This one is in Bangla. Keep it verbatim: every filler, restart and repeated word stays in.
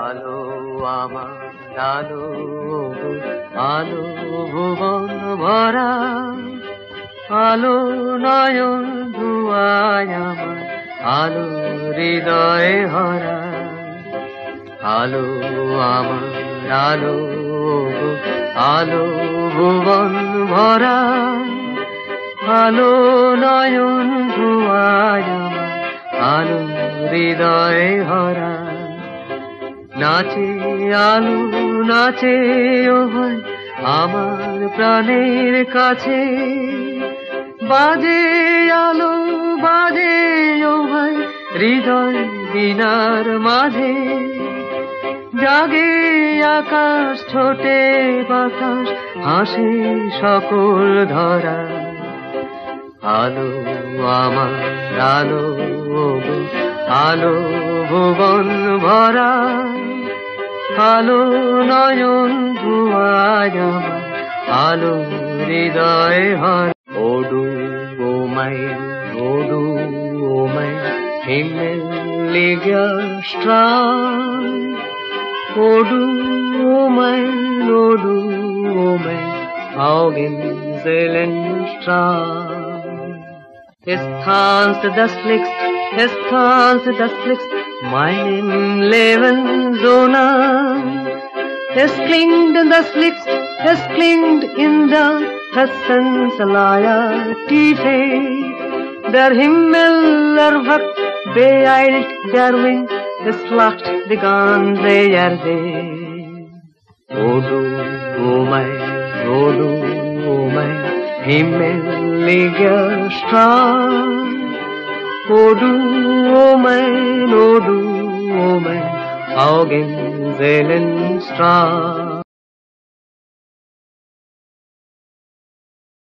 আলো আমার আলো আলো ভুবন ভরা আলো নয়ন ধুয়ায় আমার আলো হৃদয়ে ভরা আলো আমার আলো আলো ভুবন ভরা আলো নয়ন ধুয়ায় আমার আলো হৃদয়ে ভরা নাচে আলো নাচে ও ভাই আমার প্রাণের কাছে বাজে আলো বাজে ও ভাই হৃদয় দিনার মাঝে জাগে আকাশ ছোটে বাতাস হাসে সকল ধরা আলো আমার আলো আলো ভুবন ভরা আলো নয়ন ধুয়ায় আমার আলো হৃদয় ভরা ওডু ও মাই ওডু ও মাই himmeliga strand Odu o mein, odu o mein Augen Seelenstrand Es tanzt das Licht, es tanzt das Licht meinem Leben so nah Es klingt das Licht, es klingt in der Tassensalaya Tiefe Der Himmel erwacht, beeilt der Wind, es lacht die ganze Erde. O du, o mein, o du, o mein himmeliger Strand. O du, o mein, o du, o mein Augenseelenstrand.